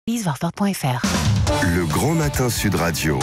Warfare.fr. Le Grand Matin Sud Radio.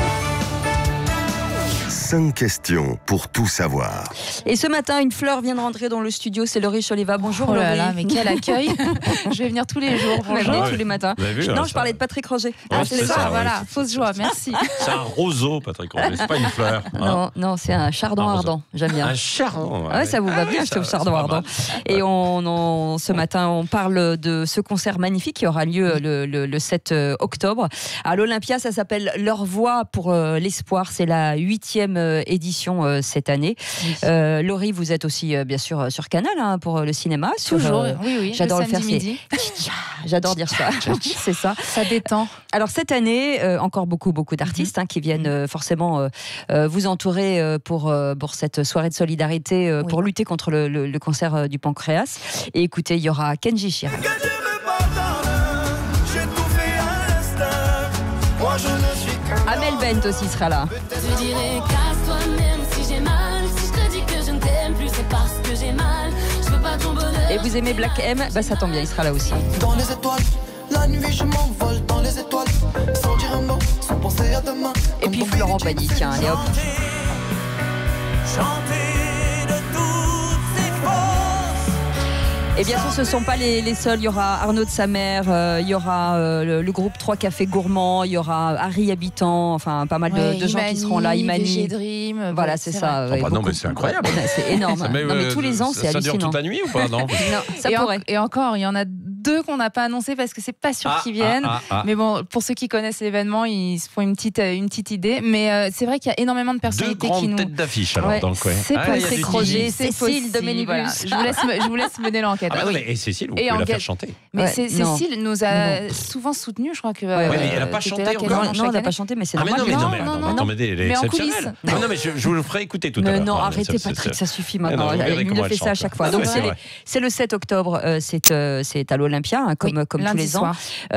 5 questions pour tout savoir. Et ce matin, une fleur vient de rentrer dans le studio, c'est Laurie Choliva. Bonjour Oh Laurie. là là, mais quel accueil. Je vais venir tous les jours. Bonjour. Tous les matins. Vu, non, je parlais de Patrick Roger. Ouais, C'est ça, voilà, fausse joie, merci. C'est un roseau, Patrick Roger, c'est pas une fleur. Hein. Non, c'est un chardon Un roseau. ardent. J'aime bien. Un chardon. Ouais, ça vous va bien, je trouve chardon ardent. Et ce matin, on parle de ce concert magnifique qui aura lieu le 7 octobre à l'Olympia. Ça s'appelle Leur Voix pour l'espoir. C'est la 8e édition cette année. Laurie, vous êtes aussi bien sûr sur Canal pour le cinéma. Toujours, oui. J'adore le faire. Midi. J'adore dire ça. C'est ça. Ça détend. Alors cette année, encore beaucoup d'artistes qui viennent forcément vous entourer pour cette soirée de solidarité pour lutter contre le cancer du pancréas. Et écoutez, il y aura Kenji Girac. Amel Bent aussi sera là. Je dirais casse-toi même si j'ai mal. Si je te dis que je ne t'aime plus, c'est parce que j'ai mal. Je veux pas ton bonheur. Et vous aimez Black M, ça tombe bien, il sera là aussi. Dans les étoiles, la nuit je m'envole dans les étoiles. Sans dire un mot, sans penser à demain. Et puis Florent Pagny, tiens, allez hop. Et bien sûr, ce ne sont pas les seuls. Il y aura Arnaud de Samer, il y aura le groupe 3 Cafés Gourmands, il y aura Harry Habitant, enfin pas mal de gens qui seront là. Imani, Dream. Voilà, c'est ça. Non, mais c'est incroyable. C'est énorme. Mais, non, mais tous les ans, c'est hallucinant. Ça dure toute la nuit ou pas? Non, ça pourrait. Et encore, il y en a 2 qu'on n'a pas annoncé parce que c'est pas sûr qu'ils viennent. Mais bon, pour ceux qui connaissent l'événement, ils se font une petite idée. Mais c'est vrai qu'il y a énormément de personnalités 2 qui nous. têtes d'affiche alors dans le coin. C'est Patrick Roger, Cécile Doménibus. Je vous laisse mener l'enquête. Ah, et Cécile, vous pouvez la faire chanter. Mais Cécile nous a souvent soutenus, je crois que. mais elle n'a pas chanté encore. Non, elle n'a pas chanté, mais c'est normal. Non, mais elle est exceptionnelle. Non, mais je vous le ferai écouter tout à l'heure. Non, arrêtez Patrick, ça suffit maintenant. Elle le fait ça à chaque fois. Donc c'est le 7 octobre, c'est à l'Olympia, comme tous les ans.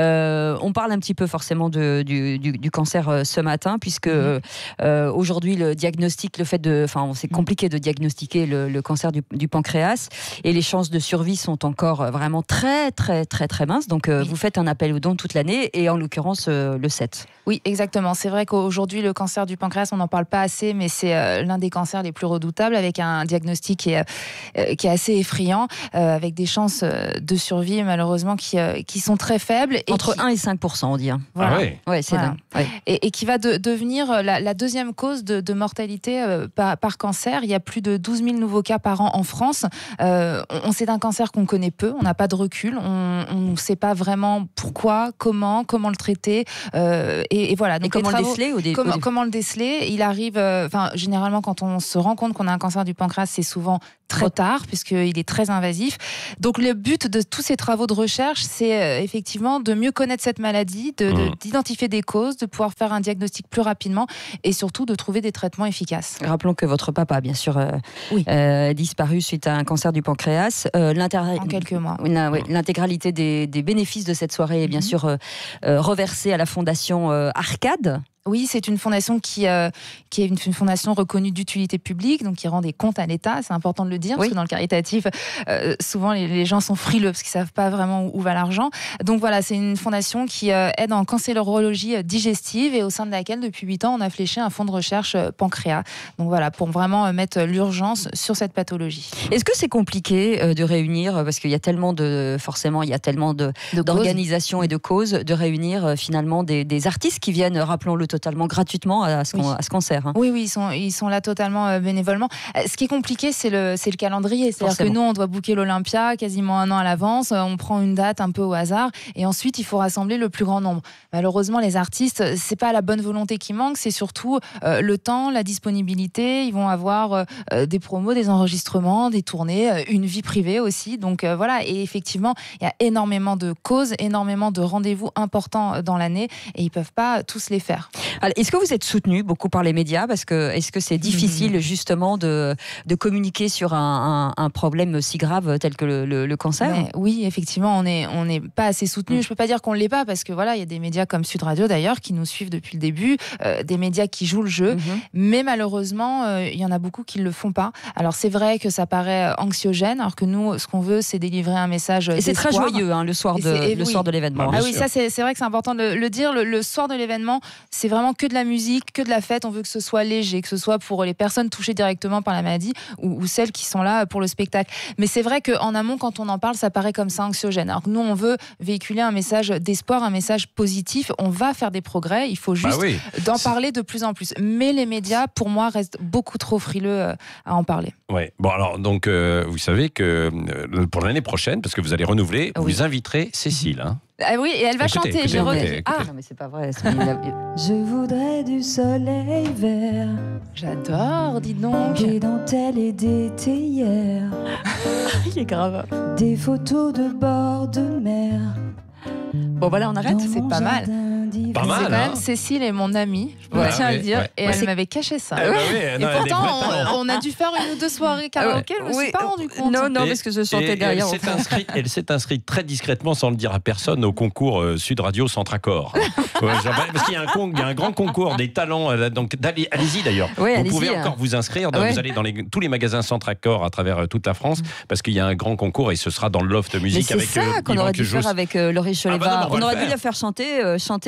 On parle un petit peu forcément du cancer ce matin, puisque aujourd'hui le diagnostic, c'est compliqué de diagnostiquer le cancer du pancréas, et les chances de survie sont encore vraiment très minces. Donc vous faites un appel aux dons toute l'année, et en l'occurrence le 7. Oui, exactement. C'est vrai qu'aujourd'hui le cancer du pancréas, on n'en parle pas assez, mais c'est l'un des cancers les plus redoutables, avec un diagnostic qui est assez effrayant, avec des chances de survie malheureusement qui sont très faibles. Entre 1 et 5%, on dit. Voilà. Ouais, c'est dingue. Ouais. Et qui va devenir la deuxième cause de mortalité par cancer. Il y a plus de 12 000 nouveaux cas par an en France. C'est un cancer qu'on connaît peu, on n'a pas de recul, on ne sait pas vraiment pourquoi, comment le traiter. Et voilà. Donc comment le déceler comment le déceler? Il arrive, généralement quand on se rend compte qu'on a un cancer du pancréas, c'est souvent trop tard, puisqu'il est très invasif. Donc le but de tous ces travaux de recherche, c'est effectivement de mieux connaître cette maladie, d'identifier des causes, de pouvoir faire un diagnostic plus rapidement, et surtout de trouver des traitements efficaces. Rappelons que votre papa, bien sûr, disparu suite à un cancer du pancréas. En quelques mois. L'intégralité des bénéfices de cette soirée est bien sûr reversée à la fondation Arcade. Oui, c'est une fondation qui est une fondation reconnue d'utilité publique, donc qui rend des comptes à l'État. C'est important de le dire, parce que dans le caritatif, souvent les gens sont frileux parce qu'ils ne savent pas vraiment où va l'argent. Donc voilà, c'est une fondation qui aide en cancérologie digestive, et au sein de laquelle, depuis 8 ans, on a fléché un fonds de recherche pancréas. Donc voilà, pour vraiment mettre l'urgence sur cette pathologie. Est-ce que c'est compliqué de réunir, parce qu'il y a tellement d'organisations et de causes, de réunir finalement des artistes qui viennent, rappelons-le, totalement gratuitement à ce concert. Oui, ils sont là totalement bénévolement. Ce qui est compliqué, c'est le calendrier. C'est-à-dire que nous, on doit booker l'Olympia quasiment 1 an à l'avance. On prend une date un peu au hasard, et ensuite il faut rassembler le plus grand nombre. Malheureusement, les artistes, c'est pas la bonne volonté qui manque, c'est surtout le temps, la disponibilité. Ils vont avoir des promos, des enregistrements, des tournées, une vie privée aussi. Donc voilà. Et effectivement, il y a énormément de causes, énormément de rendez-vous importants dans l'année, et ils peuvent pas tous les faire. Est-ce que vous êtes soutenu beaucoup par les médias? Est-ce que c'est difficile justement de communiquer sur un problème si grave tel que le cancer? Oui, effectivement, on n'est pas assez soutenu. Je peux pas dire qu'on l'est pas, parce que voilà, il y a des médias comme Sud Radio d'ailleurs qui nous suivent depuis le début, des médias qui jouent le jeu, mais malheureusement, il y en a beaucoup qui le font pas. Alors c'est vrai que ça paraît anxiogène, alors que nous, ce qu'on veut, c'est délivrer un message d'espoir. Et c'est très joyeux le soir de l'événement. Ah oui, ça c'est vrai que c'est important de le dire. Le soir de l'événement, c'est vraiment que de la musique, que de la fête. On veut que ce soit léger, que ce soit pour les personnes touchées directement par la maladie ou celles qui sont là pour le spectacle. Mais c'est vrai qu'en amont, quand on en parle, ça paraît comme ça anxiogène. Alors que nous, on veut véhiculer un message d'espoir, un message positif. On va faire des progrès. Il faut juste d'en parler de plus en plus. Mais les médias, pour moi, restent beaucoup trop frileux à en parler. Ouais. Bon, alors, donc, vous savez que pour l'année prochaine, parce que vous allez renouveler, vous inviterez Cécile. Hein. Ah oui, et elle va chanter. Écoutez. Ah non, mais c'est pas vrai. Je voudrais du soleil vert. J'adore, dis donc. Des dentelles et des théières. Il est grave. Des photos de bord de mer. Bon voilà, on arrête. C'est pas mal. Pas mal, c'est quand même Cécile est mon amie, je tiens à le dire, et elle m'avait caché ça. Et pourtant, on a dû faire 1 ou 2 soirées karaoké, je me suis pas rendu compte. Non, parce que je chantais derrière. Elle s'est inscrite très discrètement, sans le dire à personne, au concours Sud Radio Centre-Accord. Parce qu'il y a un grand concours des talents, donc allez-y d'ailleurs. Vous pouvez encore vous inscrire, vous allez dans tous les magasins Centre-Accord à travers toute la France, parce qu'il y a un grand concours et ce sera dans le Loft Musique. C'est ça qu'on aurait dû faire avec Laurie Choleva. On aurait dû la faire chanter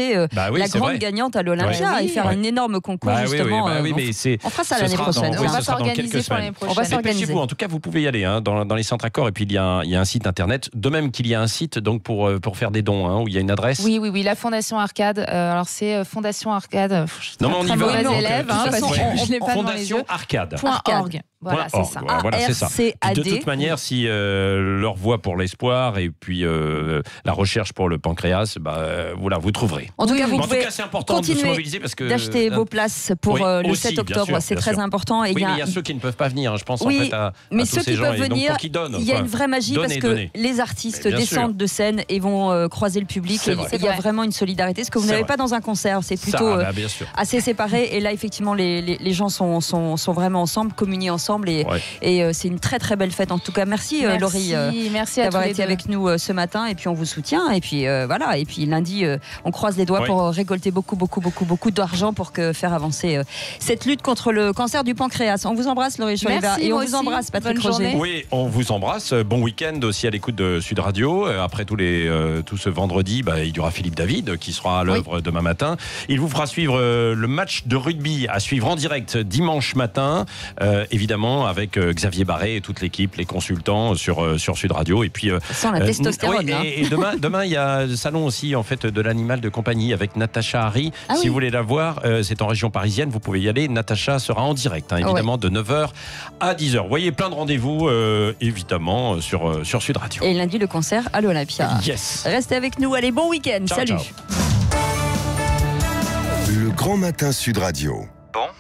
la grande gagnante à l'Olympia et faire un énorme concours justement. On fera ça l'année prochaine. On va s'organiser pour l'année prochaine. On va s'organiser. En tout cas, vous pouvez y aller dans les centres accords, et puis il y a un site internet, de même qu'il y a un site donc pour faire des dons, où il y a une adresse. Oui, la Fondation Arcade. Alors c'est Fondation Arcade. Non, mais on y va. Élève, parce que je l'ai pas devant les yeux. Fondation Arcade. .org. Voilà, c'est ça. Voilà, c'est ça. De toute manière, si leur voix pour l'espoir et puis la recherche pour le pancréas, vous trouverez. En tout cas, vous pouvez c'est important de se mobiliser parce que d'acheter vos places pour le 7 octobre. C'est très important. Mais il y a ceux qui ne peuvent pas venir. Je pense en fait à mais tous ceux ces qui gens. peuvent venir, il y a une vraie magie parce que les artistes descendent de scène et vont croiser le public. Il y a vraiment une solidarité. Ce que vous n'avez pas dans un concert, c'est plutôt assez séparé. Et là, effectivement, les gens sont vraiment ensemble, communient ensemble et c'est une très très belle fête. En tout cas, merci Laurie d'avoir été avec nous ce matin, et puis on vous soutient, et puis voilà, et puis lundi on croise les doigts pour récolter beaucoup d'argent pour faire avancer cette lutte contre le cancer du pancréas. On vous embrasse Laurie Choleva, et on vous embrasse Patrick Roger. Oui, on vous embrasse. Bon week-end aussi à l'écoute de Sud Radio. Après tout ce vendredi, il y aura Philippe David qui sera à l'œuvre demain matin. Il vous fera suivre le match de rugby à suivre en direct dimanche matin, évidemment avec Xavier Barré et toute l'équipe, les consultants sur Sud Radio. Et puis sans la testostérone. Et demain il y a le salon aussi en fait de l'animal de compagnie avec Natacha Harry. Si vous voulez la voir, c'est en région parisienne, vous pouvez y aller. Natacha sera en direct, évidemment, de 9h à 10h. Vous voyez, plein de rendez-vous évidemment sur Sud Radio. Et lundi le concert à l'Olympia. Yes. Restez avec nous. Allez, bon week-end. Salut. Le Grand Matin Sud Radio.